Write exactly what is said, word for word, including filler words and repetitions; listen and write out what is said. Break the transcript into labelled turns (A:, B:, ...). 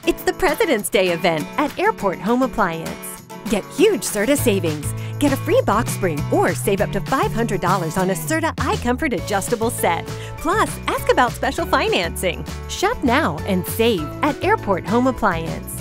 A: It's the President's Day event at Airport Home Appliance. Get huge Serta savings. Get a free box spring or save up to five hundred dollars on a Serta iComfort adjustable set. Plus, ask about special financing. Shop now and save at Airport Home Appliance.